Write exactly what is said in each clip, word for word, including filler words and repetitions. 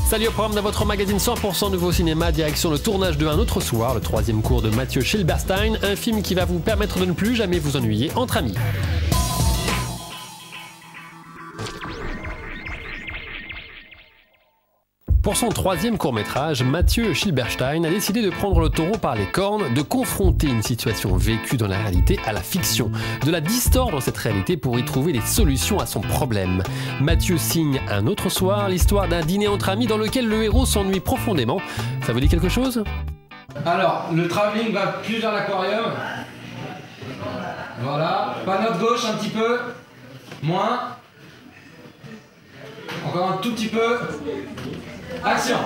Salut au programme de votre magazine cent pour cent Nouveau Cinéma, direction le tournage de Un autre soir, le troisième cours de Mathieu Schilberstein, un film qui va vous permettre de ne plus jamais vous ennuyer entre amis. Pour son troisième court-métrage, Mathieu Schilberstein a décidé de prendre le taureau par les cornes, de confronter une situation vécue dans la réalité à la fiction, de la distordre cette réalité pour y trouver des solutions à son problème. Mathieu signe Un autre soir, l'histoire d'un dîner entre amis dans lequel le héros s'ennuie profondément. Ça vous dit quelque chose? Alors, le travelling va plus vers l'aquarium. Voilà, pas notre gauche un petit peu. Moins. Encore un tout petit peu. Action.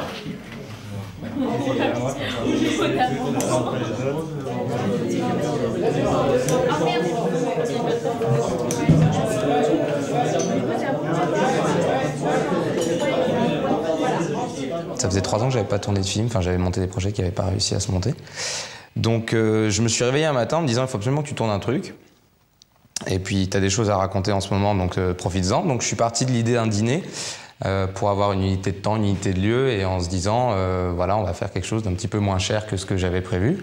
Ça faisait trois ans que j'avais pas tourné de film, enfin j'avais monté des projets qui n'avaient pas réussi à se monter. Donc euh, je me suis réveillé un matin en me disant il faut absolument que tu tournes un truc. Et puis tu as des choses à raconter en ce moment, donc euh, profites-en. Donc je suis parti de l'idée d'un dîner. Euh, pour avoir une unité de temps, une unité de lieu, et en se disant, euh, voilà, on va faire quelque chose d'un petit peu moins cher que ce que j'avais prévu.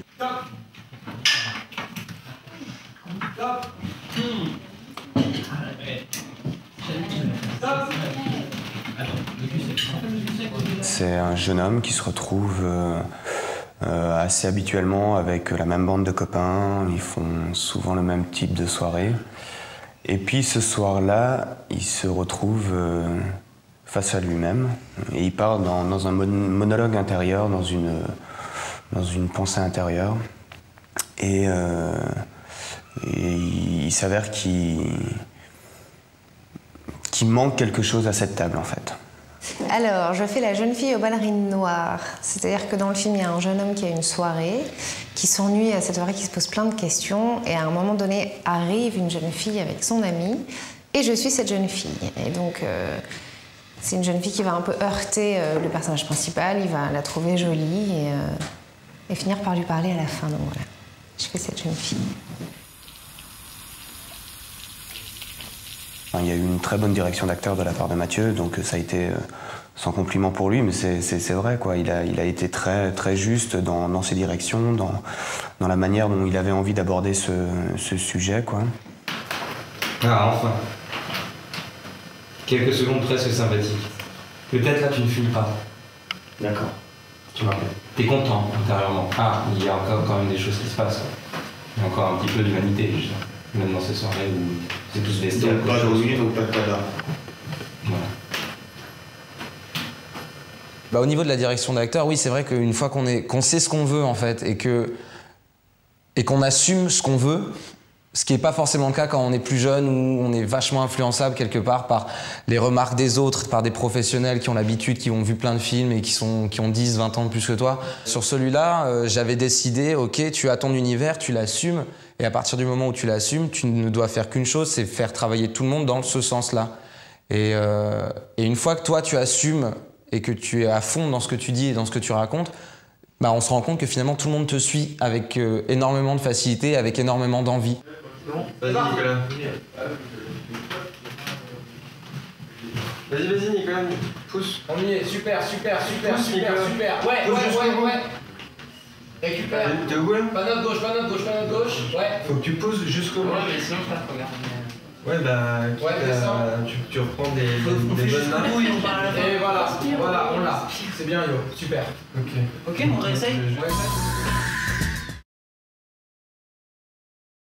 C'est un jeune homme qui se retrouve euh, euh, assez habituellement avec la même bande de copains, ils font souvent le même type de soirée. Et puis ce soir-là, il se retrouve euh, face à lui-même, et il part dans, dans un monologue intérieur, dans une, dans une pensée intérieure, et, euh, et il s'avère qu'il qu'il manque quelque chose à cette table en fait. Alors, je fais la jeune fille aux ballerines noires, c'est-à-dire que dans le film, il y a un jeune homme qui a une soirée, qui s'ennuie à cette soirée, qui se pose plein de questions, et à un moment donné, arrive une jeune fille avec son amie, et je suis cette jeune fille. Et donc, euh, c'est une jeune fille qui va un peu heurter euh, le personnage principal, il va la trouver jolie et, euh, et finir par lui parler à la fin. Donc voilà, je fais cette jeune fille. Il y a eu une très bonne direction d'acteur de la part de Mathieu, donc ça a été euh, sans compliment pour lui, mais c'est vrai, quoi. Il a, il a été très, très juste dans, dans ses directions, dans, dans la manière dont il avait envie d'aborder ce, ce sujet, quoi. Ah, enfin. Quelques secondes presque sympathiques. Peut-être là tu ne fumes pas. D'accord. Tu m'appelles. T'es content intérieurement. Ah, il y a encore quand même des choses qui se passent. Quoi. Il y a encore un petit peu d'humanité, je dirais. Même dans ces soirées où c'est tous vestés. Donc pas de oui, donc pas de tada. Voilà. Bah, au niveau de la direction d'acteur, oui, c'est vrai qu'une fois qu'on est, qu'on sait ce qu'on veut en fait, et que et qu'on assume ce qu'on veut, ce qui n'est pas forcément le cas quand on est plus jeune, où on est vachement influençable quelque part par les remarques des autres, par des professionnels qui ont l'habitude, qui ont vu plein de films et qui, sont, qui ont dix, vingt ans de plus que toi. Sur celui-là, euh, j'avais décidé, ok, tu as ton univers, tu l'assumes, et à partir du moment où tu l'assumes, tu ne dois faire qu'une chose, c'est faire travailler tout le monde dans ce sens-là. Et, euh, et une fois que toi, tu assumes et que tu es à fond dans ce que tu dis et dans ce que tu racontes, bah, on se rend compte que finalement tout le monde te suit avec euh, énormément de facilité, avec énormément d'envie. Vas-y Nicolas. Vas-y, vas-y Nicolas, pousse. On y est, super, super, super, Pousse, super, Nicolas. super. Ouais, Pousse ouais, jusqu'au ouais, bout. ouais. Récupère. T'es où là? Pas notre gauche, pas notre gauche, pas notre gauche. Ouais. Faut que tu pousses jusqu'au bout. Ouais, mais sinon je passe, regarde. Ouais, bah, Ouais, euh, descends. tu, tu reprends des, des, des bonnes marques. Et voilà, voilà, on l'a. C'est bien Yo, super. Ok. Ok, on réessaye. Je- je-